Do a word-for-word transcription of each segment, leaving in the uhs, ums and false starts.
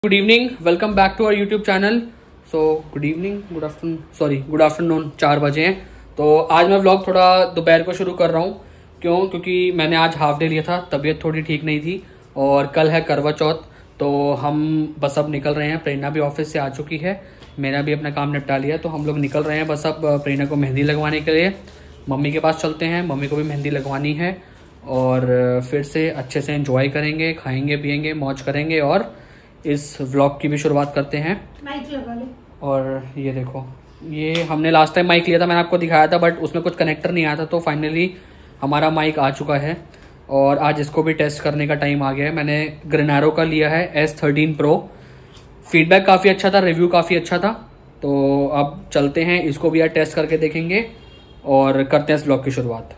Good evening, welcome back to our YouTube channel. So good evening, good afternoon, sorry good afternoon, चार बजे हैं। तो आज मैं व्लॉग थोड़ा दोपहर को शुरू कर रहा हूँ। क्यों? क्योंकि मैंने आज हाफ डे लिया था, तबीयत थोड़ी ठीक नहीं थी और कल है करवा चौथ। तो हम बस अब निकल रहे हैं। प्रेरणा भी ऑफिस से आ चुकी है, मेरा भी अपना काम निपटा लिया, तो हम लोग निकल रहे हैं बस अब प्रेरणा को मेहंदी लगवाने के लिए। मम्मी के पास चलते हैं, मम्मी को भी मेहंदी लगवानी है और फिर से अच्छे से एंजॉय करेंगे, खाएंगे पियेंगे, मौज करेंगे और इस व्लॉग की भी शुरुआत करते हैं। माइक लगा ले। और ये देखो, ये हमने लास्ट टाइम माइक लिया था, मैंने आपको दिखाया था, बट उसमें कुछ कनेक्टर नहीं आया था। तो फाइनली हमारा माइक आ चुका है और आज इसको भी टेस्ट करने का टाइम आ गया है। मैंने ग्रेनारो का लिया है एस थर्टीन प्रो। फीडबैक काफ़ी अच्छा था, रिव्यू काफ़ी अच्छा था। तो अब चलते हैं, इसको भी आज टेस्ट करके देखेंगे और करते हैं इस व्लॉग की शुरुआत।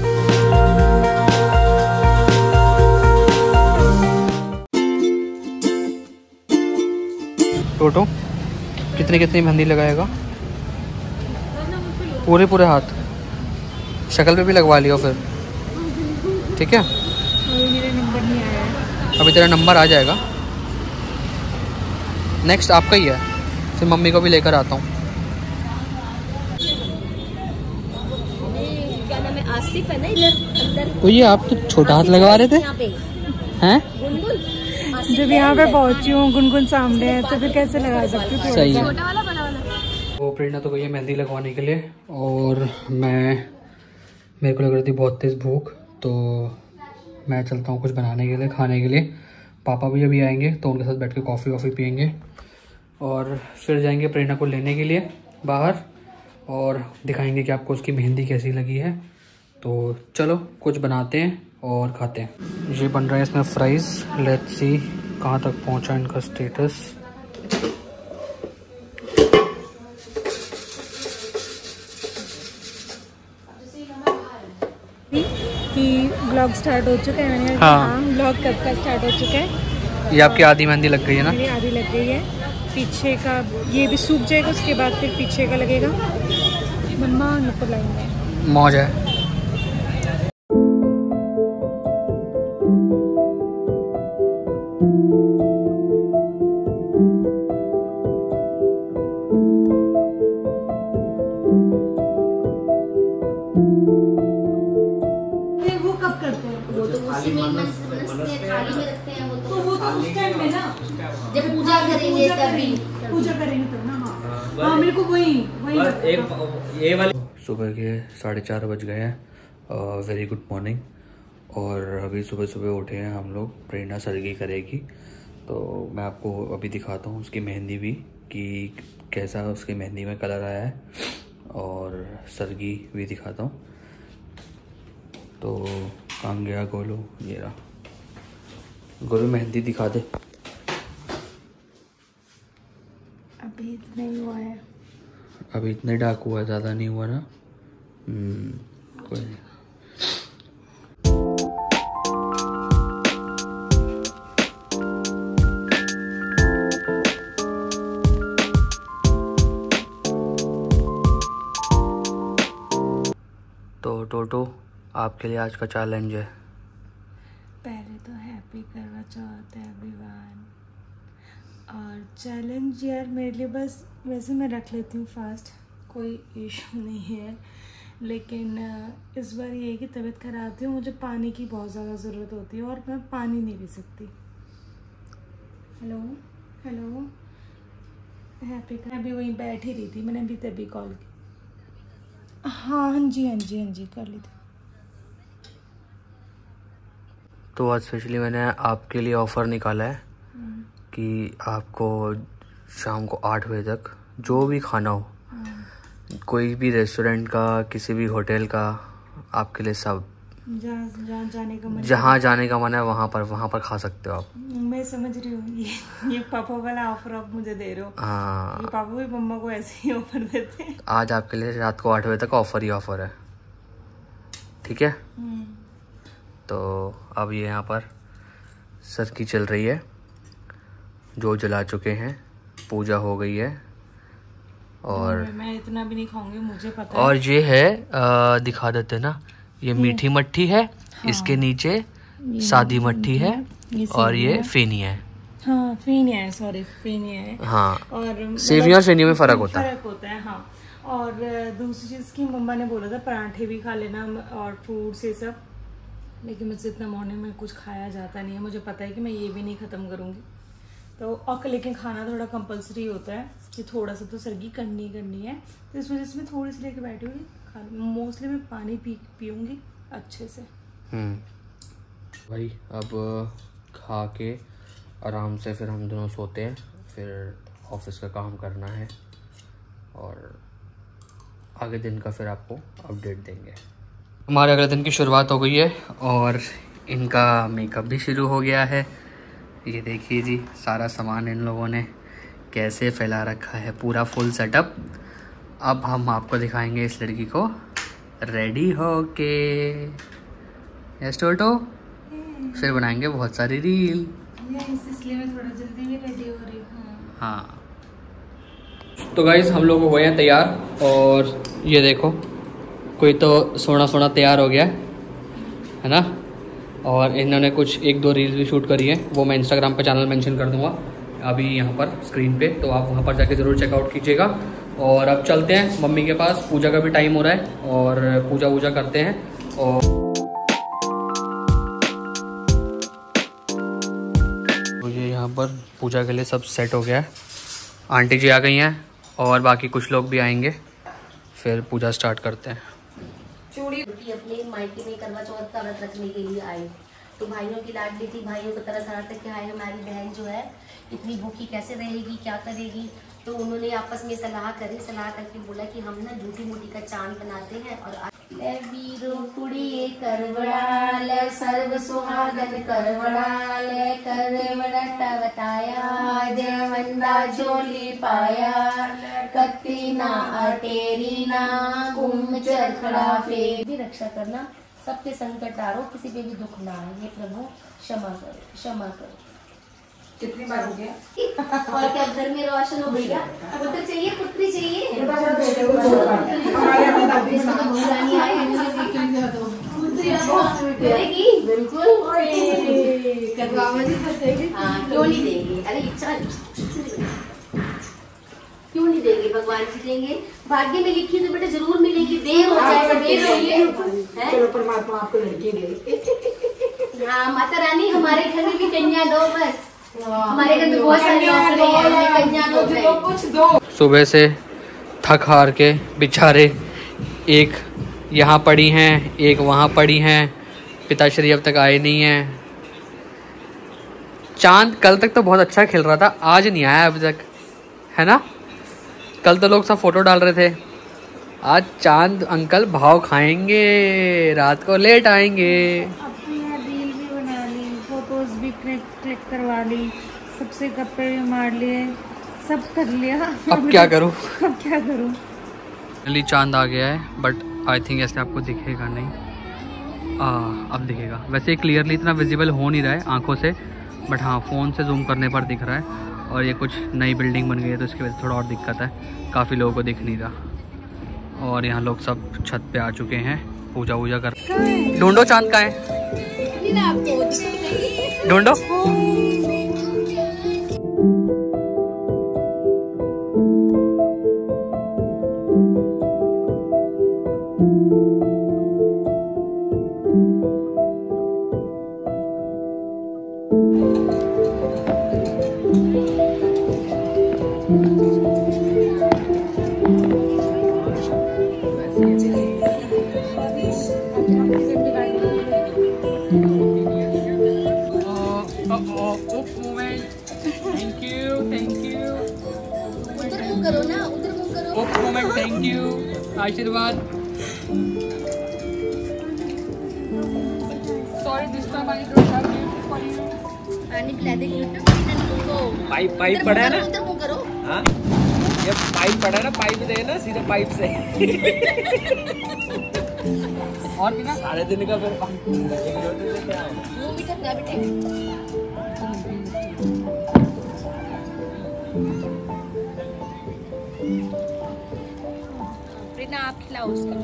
टोटो कितनी कितनी मेहंदी लगाएगा? पूरे पूरे हाथ, शक्ल पे भी लगवा लियो फिर, ठीक है? मेरा नंबर नहीं आया है। अभी तेरा नंबर आ जाएगा, नेक्स्ट आपका ही है। फिर मम्मी को भी लेकर आता हूँ। क्या नाम है? आसिफ है ना इधर अंदर। तो ये आप तो छोटा हाथ लगवा रहे थे हैं? जब यहाँ पे पहुँची हूँ, गुनगुन सामने है, तो फिर कैसे लगा सकती हूँ? सही है। छोटा वाला बड़ा वाला। वो प्रेरणा तो गई है मेहंदी लगवाने के लिए और मैं मेरे को लग रही थी बहुत तेज़ भूख, तो मैं चलता हूँ कुछ बनाने के लिए, खाने के लिए। पापा भी अभी आएंगे तो उनके साथ बैठ के कॉफ़ी वॉफ़ी पियेंगे और फिर जाएंगे प्रेरणा को लेने के लिए बाहर और दिखाएंगे कि आपको उसकी मेहंदी कैसी लगी है। तो चलो कुछ बनाते हैं और खाते हैं। ये बन रहा है इसमें फ्राइज़। लेट्स सी कहाँ तक पहुँचा इनका स्टेटस। कि ब्लॉग स्टार्ट हो चुका है। मैंने हाँ, ब्लॉग कब का स्टार्ट हो चुका है? ये आपकी आधी मेहंदी लग गई है ना? मेरी आधी लग गई है। पीछे का ये भी सूख जाएगा, उसके बाद फिर पीछे का लगेगा। मम्मा नुपुर लाएंगे, मौज है। वो कब करते हैं? वो तो उसी में मनस्ते थाली में रखते हैं। वो तो वो तो उस टाइम में ना, जब पूजा करेंगे तभी पूजा करेंगे तब ना। हाँ हाँ, मेरे को वही वही एक ये वाली। सुबह के साढ़े चार बज गए हैं। Very good morning. और अभी सुबह सुबह उठे हैं हम लोग। प्रेरणा सरगी करेगी तो मैं आपको अभी दिखाता हूँ उसकी मेहंदी भी कि कैसा उसकी मेहंदी में कलर आया है और सरगी भी दिखाता हूँ। तो काम गया गोलू, ये रहा गोलू, मेहंदी दिखा दे। अभी इतना ही हुआ है। अभी इतने डार्क हुआ है, ज़्यादा नहीं हुआ ना? हम्म, कोई नहीं। तो टोटो आपके लिए आज का चैलेंज है। पहले तो हैप्पी करवा चौथ एवरीवन। और चैलेंज यार मेरे लिए बस, वैसे मैं रख लेती हूँ फास्ट, कोई इशू नहीं है, लेकिन इस बार ये है कि तबीयत खराब थी, मुझे पानी की बहुत ज़्यादा ज़रूरत होती है और मैं पानी नहीं पी सकती। हेलो हेलो, हैप्पी कर, अभी वहीं बैठ ही रही थी, मैंने अभी तभी कॉल की। हाँ हाँ जी हाँ जी हाँ जी कर ली थी। तो आज स्पेशली मैंने आपके लिए ऑफ़र निकाला है कि आपको शाम को आठ बजे तक जो भी खाना हो, कोई भी रेस्टोरेंट का, किसी भी होटल का, आपके लिए सब, जहाँ जहाँ जाने का मन, जहाँ जाने का मन है वहाँ पर वहाँ पर खा सकते हो आप। मैं समझ रही हूँ, ये ये पापा वाला ऑफर आप मुझे दे रहे हो। हाँ, ये पापा भी मम्मा को ऐसे ही ऑफर देते हैं। आज आपके लिए रात को आठ बजे तक ऑफ़र ही ऑफ़र है, ठीक है? तो अब ये यहाँ पर सरकी चल रही है, जो जला चुके हैं, पूजा हो गई है और मैं इतना भी नहीं खाऊंगी, मुझे पता और है। ये है आ, दिखा देते ना, ये मीठी मट्ठी है। हाँ। इसके नीचे सादी मट्ठी है और ये फेनी है। हाँ फेनिया है, सॉरी फेनिया है। हाँ और सेवियां और फेनिया में फर्क होता है। फर्क होता है हाँ। और दूसरी चीज़ की मम्मा ने बोला था पराठे भी खा लेना और फ्रूट्स ये सब, लेकिन मुझसे इतना मॉर्निंग में कुछ खाया जाता नहीं है। मुझे पता है कि मैं ये भी नहीं ख़त्म करूँगी तो, और लेकिन खाना थोड़ा कंपलसरी होता है कि थोड़ा सा तो सर्गी करनी करनी है, तो इस वजह से मैं थोड़ी सी लेके बैठी हुई खा। मोस्टली मैं पानी पी पीऊँगी अच्छे से। भाई अब खा के आराम से फिर हम दोनों सोते हैं, फिर ऑफिस का काम करना है और आगे दिन का फिर आपको अपडेट देंगे। हमारे अगले दिन की शुरुआत हो गई है और इनका मेकअप भी शुरू हो गया है। ये देखिए जी, सारा सामान इन लोगों ने कैसे फैला रखा है, पूरा फुल सेटअप। अब हम आपको दिखाएंगे इस लड़की को रेडी हो के। यस टोटो, फिर बनाएंगे बहुत सारी रील। इसलिए मैं थोड़ा जल्दी भी रेडी हो रही हूँ। हाँ तो गाइस हम लोग हो गए हैं तैयार और ये देखो कोई तो सोना सोना तैयार हो गया है ना। और इन्होंने कुछ एक दो रील्स भी शूट करी है, वो मैं इंस्टाग्राम पे चैनल मेंशन कर दूंगा अभी यहाँ पर स्क्रीन पे, तो आप वहाँ पर जाके ज़रूर चेकआउट कीजिएगा। और अब चलते हैं मम्मी के पास, पूजा का भी टाइम हो रहा है और पूजा वूजा करते हैं। और तो ये यहाँ पर पूजा के लिए सब सेट हो गया है, आंटी जी आ गई हैं और बाकी कुछ लोग भी आएंगे, फिर पूजा स्टार्ट करते हैं। चूड़ी अपने मायके में करवा चौथ का व्रत रखने के लिए आए, तो भाइयों की लाडली थी, भाइयों को तरह तरह तक के आए, हमारी बहन जो है इतनी भूखी कैसे रहेगी, क्या करेगी। तो उन्होंने आपस में सलाह करी, सलाह करके बोला कि हम ना झूठी मूठी का चांद बनाते हैं और वीरो कुड़ी करवड़ाल सर्व सुहागन करवड़ाल करवड़टा बताया देवंदा जोली पाया कत्ती ना अटेरी ना कुम चरखड़ा फेर भी रक्षा करना, सबके संकट तारो, किसी पे भी दुख ना आए, ये प्रभु क्षमा करो क्षमा करो। कितनी बार हो गया और क्या घर में रोशन हो गया। पुत्र चाहिए पुत्री चाहिए बिल्कुल क्यों नहीं देंगे, अरे इच्छा क्यों नहीं देंगे, भगवान जी देंगे, भाग्य में लिखी तो बेटा जरूर मिलेगी, देर हो जाए सवेर होगी। चलो परमात्मा आपको लड़की दे। हाँ माता रानी हमारे घर में भी कन्या दो, बस हमारे घर में बहुत सारी कन्या दो, कुछ दो। सुबह से थक हार के बेचारे एक यहाँ पड़ी हैं एक वहाँ पड़ी हैं, पिताश्री अब तक आए नहीं हैं। चांद कल तक तो बहुत अच्छा खिल रहा था, आज नहीं आया अभी तक, है ना। कल तो लोग सब फोटो डाल रहे थे, आज चांद अंकल भाव खाएंगे, रात को लेट आएंगे। रील भी बना ली, फोटोज भी क्लिक क्लिक करवा ली, सबसे गप्पे भी मार लिए, सब कर लिया। अब क्या करूं अब क्या करूं अली चांद आ गया है, बट आई थिंक ऐसे आपको दिखेगा नहीं। आ, अब दिखेगा, वैसे क्लियरली इतना विजिबल हो नहीं रहा है आंखों से, बट हाँ फ़ोन से जूम करने पर दिख रहा है। और ये कुछ नई बिल्डिंग बन गई है तो इसकी वजह से थोड़ा और दिक्कत है, काफ़ी लोगों को दिख नहीं रहा। और यहाँ लोग सब छत पे आ चुके हैं पूजा वूजा कर। ढूंढो चांद का है, ढूंढो। Thank you Aashirwad. Sorry this time I don't have gift for you. पानी पिला दे गिफ्ट। पाइप पाइप पड़ा है ना, उधर मुंह करो। हां ये पाइप पड़ा है ना, पाइप दे ना सीधे पाइप से। और बिना सारे दिन का फिर मुंह भी ढकना बेटे। ना आप खिलाओ उसको।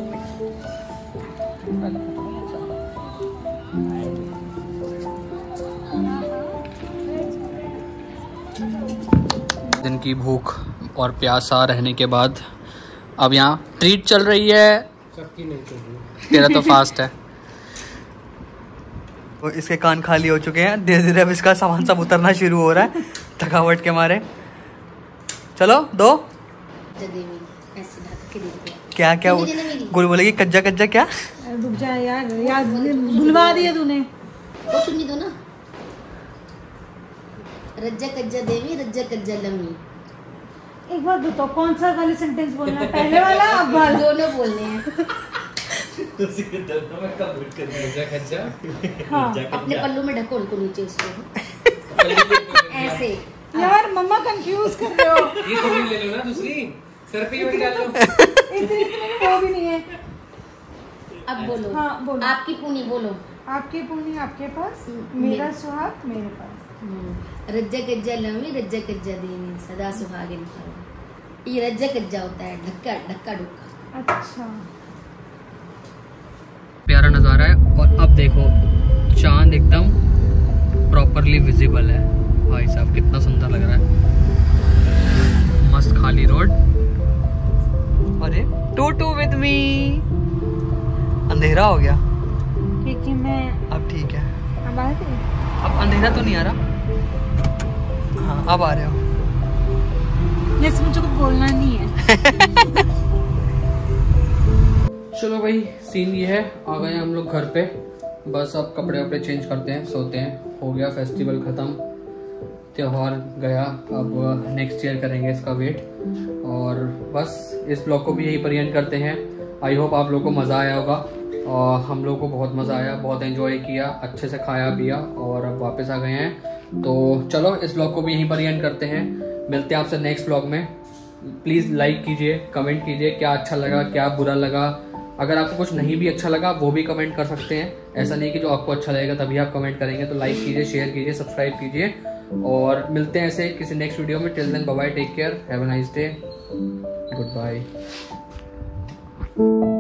दिन की भूख और प्यासा रहने के बाद अब यहाँ ट्रीट चल रही है। सबकी नहीं चल रही, तेरा तो फास्ट है। तो इसके कान खाली हो चुके हैं, धीरे धीरे अब इसका सामान सब उतरना शुरू हो रहा है थकावट के मारे। चलो दो क्या क्या गुल बोलेगी कज्जा कज्जा क्या? रुक जा यार, यार भुलवा दिया तूने। वो सुननी दो ना। रज्जा कज्जा देवी रज्जा कज्जा लम्मी। एक बार बताओ कौन सा वाला सेंटेंस बोलना है, पहले वाला अब वाला? दोनों बोलने हैं। हाँ। अपने पल्लू में ढको उनको नीचे उसको ऐसे। यार मम्मा कंफ्यूज कर रहे हो। ये थोड़ी ले लो ना दूसरी, सर पे ही डाल लो। इतनी इतनी वो भी नहीं है। अब बोलो। हाँ बोलो। आपकी पूनी बोलो। आपकी पूनी आपके पास, मेरा सुहाग मेरे पास। रज्जा कज्जा लम्मी रज्जा कज्जा देवी सदा सुहागिन। ये रज्जा कज्जा होता है ढक्का ढक्का ढुक्का। अच्छा प्यारा नज़ारा है। और अब देखो चांद एकदम प्रॉपरली विजिबल है। भाई साहब कितना सुंदर लग रहा है। मस्त खाली रोड। अरे टू टू विद मी। अंधेरा हो गया क्योंकि मैं अब ठीक है। अब आ गई। अब अंधेरा तो नहीं आ रहा। हाँ अब आ रहे हो। जैसे मुझे कुछ बोलना नहीं है। चलो भाई सीन ये है, आ गए हम लोग घर पे। बस अब कपड़े वपड़े चेंज करते हैं, सोते हैं। हो गया फेस्टिवल ख़त्म, त्योहार गया। अब नेक्स्ट ईयर करेंगे इसका वेट। और बस इस ब्लॉग को भी यही पर एंड करते हैं। आई होप आप लोगों को मज़ा आया होगा। और हम लोगों को बहुत मज़ा आया, बहुत एंजॉय किया, अच्छे से खाया पिया और अब वापस आ गए हैं। तो चलो इस ब्लॉग को भी यहीं पर एंड करते हैं। मिलते हैं आपसे नेक्स्ट ब्लॉग में। प्लीज़ लाइक कीजिए, कमेंट कीजिए क्या अच्छा लगा क्या बुरा लगा। अगर आपको कुछ नहीं भी अच्छा लगा वो भी कमेंट कर सकते हैं। ऐसा नहीं कि जो आपको अच्छा लगेगा तभी आप कमेंट करेंगे। तो लाइक कीजिए, शेयर कीजिए, सब्सक्राइब कीजिए और मिलते हैं ऐसे किसी नेक्स्ट वीडियो में। Till then bye bye, take care, have a nice day, good bye.